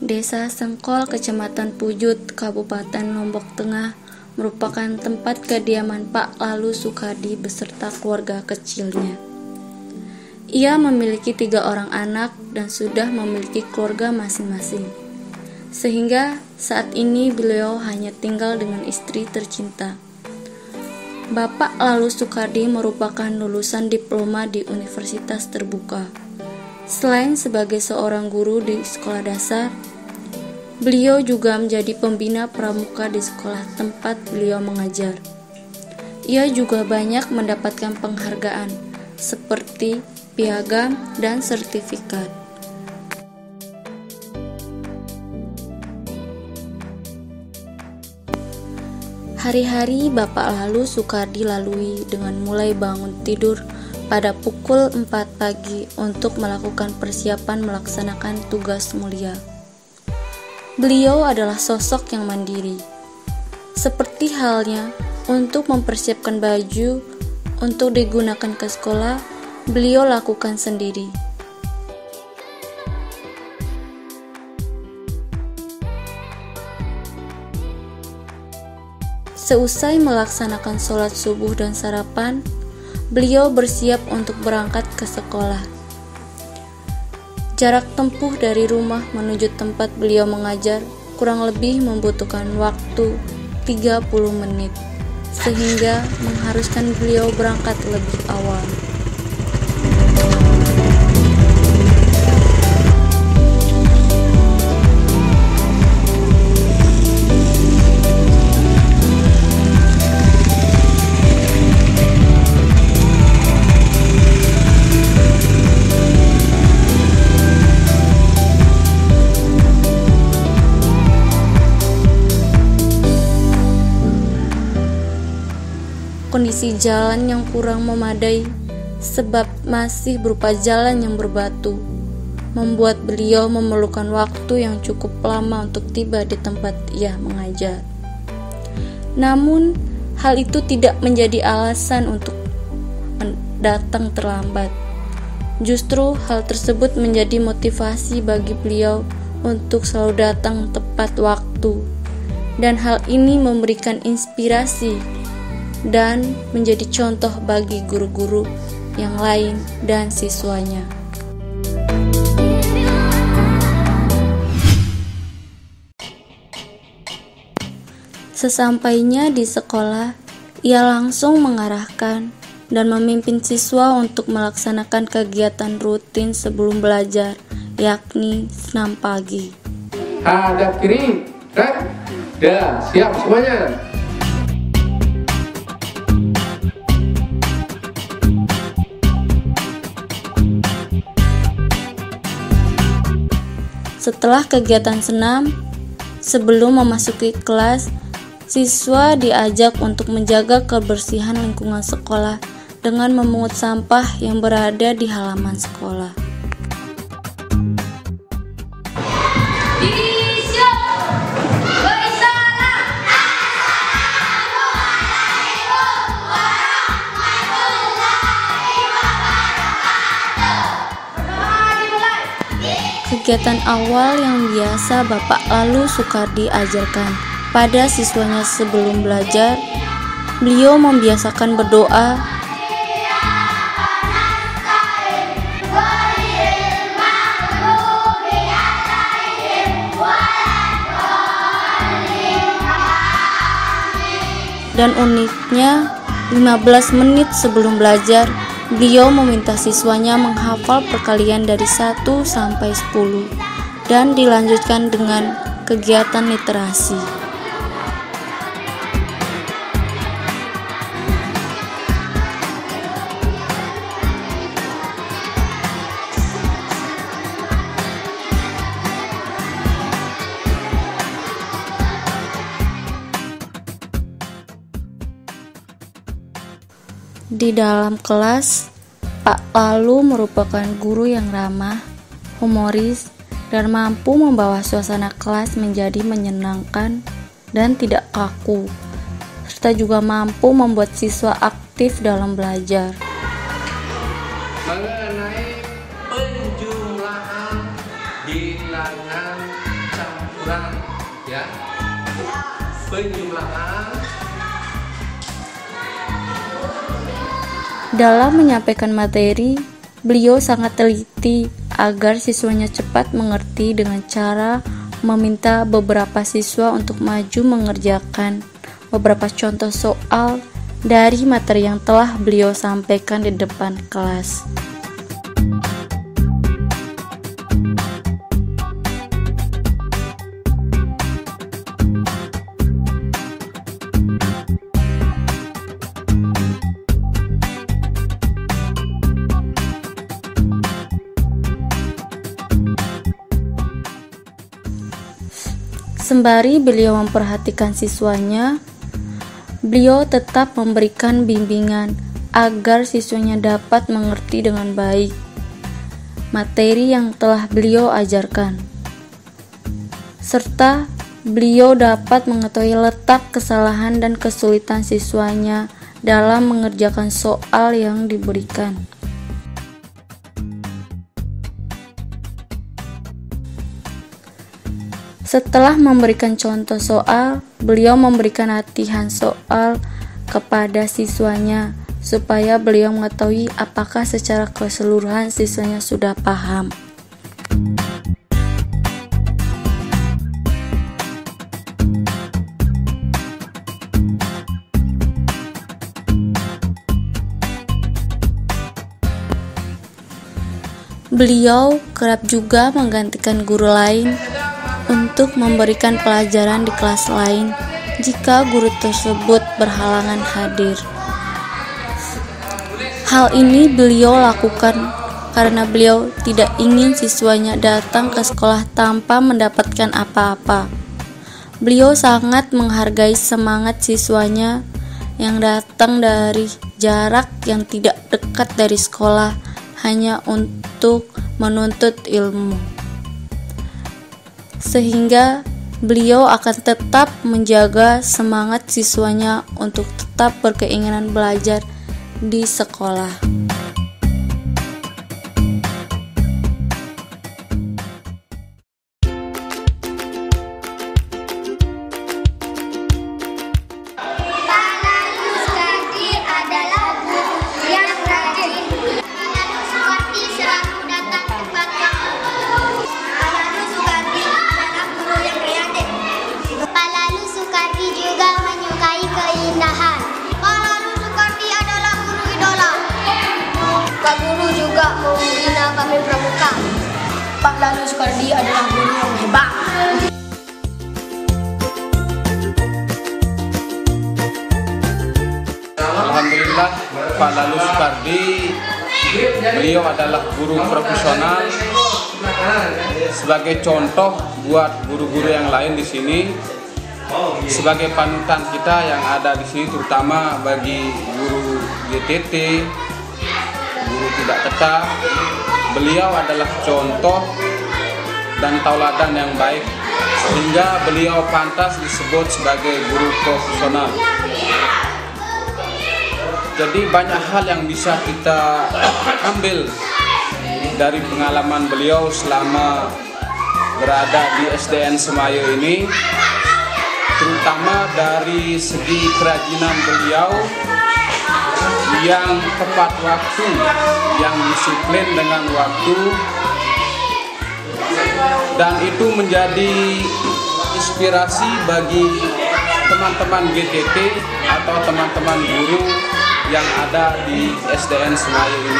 Desa Sengkol, Kecamatan Pujut, Kabupaten Lombok Tengah merupakan tempat kediaman Pak Lalu Sukardi beserta keluarga kecilnya. Ia memiliki 3 orang anak dan sudah memiliki keluarga masing-masing. Sehingga saat ini beliau hanya tinggal dengan istri tercinta. Bapak Lalu Sukardi merupakan lulusan diploma di Universitas Terbuka. Selain sebagai seorang guru di sekolah dasar, beliau juga menjadi pembina pramuka di sekolah tempat beliau mengajar. Ia juga banyak mendapatkan penghargaan seperti piagam dan sertifikat. Hari-hari Bapak Lalu Sukardi lalui dengan mulai bangun tidur pada pukul 4 pagi untuk melakukan persiapan melaksanakan tugas mulia. Beliau adalah sosok yang mandiri. Seperti halnya untuk mempersiapkan baju untuk digunakan ke sekolah, beliau lakukan sendiri. Seusai melaksanakan sholat subuh dan sarapan, beliau bersiap untuk berangkat ke sekolah. Jarak tempuh dari rumah menuju tempat beliau mengajar kurang lebih membutuhkan waktu 30 menit, sehingga mengharuskan beliau berangkat lebih awal. Kondisi jalan yang kurang memadai sebab masih berupa jalan yang berbatu membuat beliau memerlukan waktu yang cukup lama untuk tiba di tempat ia mengajar. Namun, hal itu tidak menjadi alasan untuk datang terlambat. Justru hal tersebut menjadi motivasi bagi beliau untuk selalu datang tepat waktu, dan hal ini memberikan inspirasi dan menjadi contoh bagi guru-guru yang lain dan siswanya. Sesampainya di sekolah, ia langsung mengarahkan dan memimpin siswa untuk melaksanakan kegiatan rutin sebelum belajar, yakni senam pagi. Hadap kiri, dah, siap semuanya. Setelah kegiatan senam, sebelum memasuki kelas, siswa diajak untuk menjaga kebersihan lingkungan sekolah dengan memungut sampah yang berada di halaman sekolah. Kegiatan awal yang biasa Bapak Lalu Sukardi ajarkan pada siswanya sebelum belajar, beliau membiasakan berdoa dan uniknya 15 menit sebelum belajar, beliau meminta siswanya menghafal perkalian dari 1 sampai 10 dan dilanjutkan dengan kegiatan literasi. Di dalam kelas, Pak Lalu merupakan guru yang ramah, humoris, dan mampu membawa suasana kelas menjadi menyenangkan dan tidak kaku, serta juga mampu membuat siswa aktif dalam belajar. Mengenai penjumlahan bilangan penjumlahan. Dalam menyampaikan materi, beliau sangat teliti agar siswanya cepat mengerti dengan cara meminta beberapa siswa untuk maju mengerjakan beberapa contoh soal dari materi yang telah beliau sampaikan di depan kelas. Sembari beliau memperhatikan siswanya, beliau tetap memberikan bimbingan agar siswanya dapat mengerti dengan baik materi yang telah beliau ajarkan, serta beliau dapat mengetahui letak kesalahan dan kesulitan siswanya dalam mengerjakan soal yang diberikan. Setelah memberikan contoh soal, beliau memberikan latihan soal kepada siswanya supaya beliau mengetahui apakah secara keseluruhan siswanya sudah paham. Beliau kerap juga menggantikan guru lain untuk memberikan pelajaran di kelas lain jika guru tersebut berhalangan hadir. Hal ini beliau lakukan karena beliau tidak ingin siswanya datang ke sekolah tanpa mendapatkan apa-apa. Beliau sangat menghargai semangat siswanya yang datang dari jarak yang tidak dekat dari sekolah hanya untuk menuntut ilmu. Sehingga beliau akan tetap menjaga semangat siswanya untuk tetap berkeinginan belajar di sekolah. Membina kami pramuka. Pak Lalu Sukardi adalah guru yang hebat. Alhamdulillah, Pak Lalu Sukardi, beliau adalah guru profesional sebagai contoh buat guru-guru yang lain di sini, sebagai panutan kita yang ada di sini, terutama bagi guru GTT, guru tidak tetap. Beliau adalah contoh dan tauladan yang baik sehingga beliau pantas disebut sebagai guru profesional. Jadi banyak hal yang bisa kita ambil dari pengalaman beliau selama berada di SDN Semayo ini, terutama dari segi kerajinan beliau yang tepat waktu, yang disiplin dengan waktu, dan itu menjadi inspirasi bagi teman-teman GTT atau teman-teman guru yang ada di SDN Semayo ini.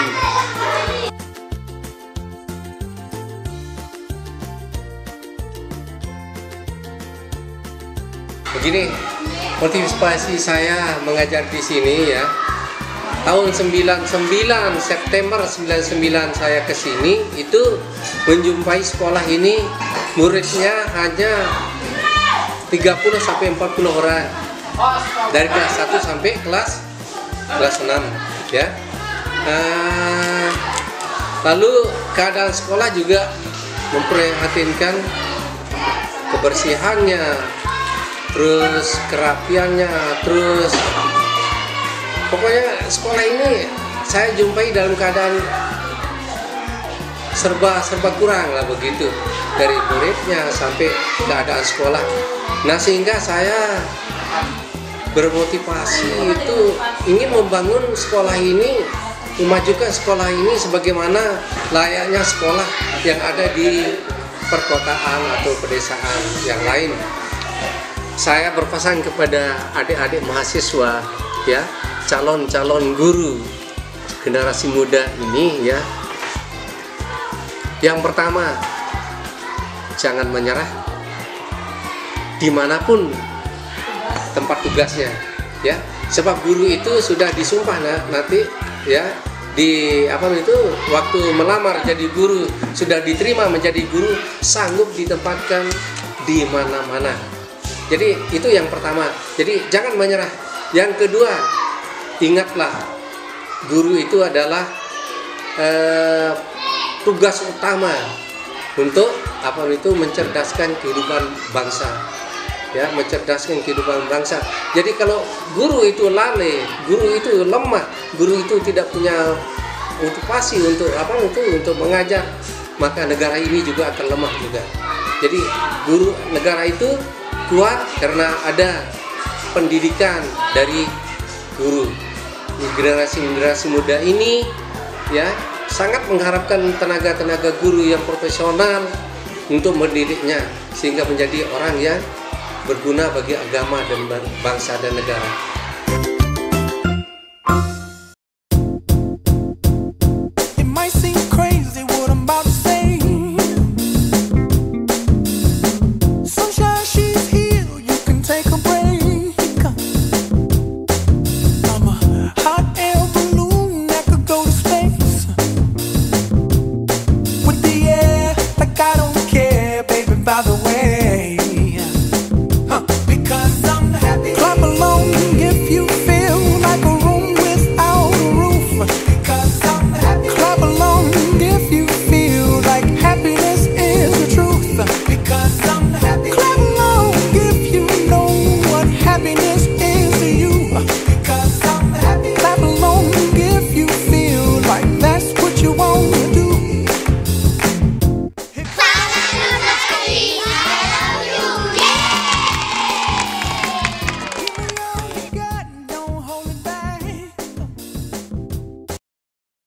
Begini, motivasi saya mengajar di sini ya. Tahun 99 September 99 saya ke sini itu menjumpai sekolah ini muridnya hanya 30 sampai 40 orang. Dari kelas 1 sampai kelas 6 ya. Lalu keadaan sekolah juga memprihatinkan, kebersihannya, terus kerapiannya, terus pokoknya sekolah ini saya jumpai dalam keadaan serba kurang lah begitu, dari muridnya sampai keadaan sekolah. Nah, sehingga saya bermotivasi itu ingin membangun sekolah ini, memajukan sekolah ini sebagaimana layaknya sekolah yang ada di perkotaan atau pedesaan yang lain. Saya berpesan kepada adik-adik mahasiswa, ya, calon-calon guru generasi muda ini, ya. Yang pertama, jangan menyerah dimanapun tempat tugasnya, ya. Sebab guru itu sudah disumpah nanti, ya, di waktu melamar jadi guru, sudah diterima menjadi guru, sanggup ditempatkan di mana-mana. Jadi itu yang pertama. Jadi jangan menyerah. Yang kedua, ingatlah guru itu adalah tugas utama untuk mencerdaskan kehidupan bangsa. Ya, mencerdaskan kehidupan bangsa. Jadi kalau guru itu lalai, guru itu lemah, guru itu tidak punya motivasi untuk mengajar, maka negara ini juga akan lemah juga. Jadi guru negara itu kuat karena ada pendidikan dari guru. Generasi muda ini, ya, sangat mengharapkan tenaga guru yang profesional untuk mendidiknya sehingga menjadi orang yang berguna bagi agama dan bangsa dan negara.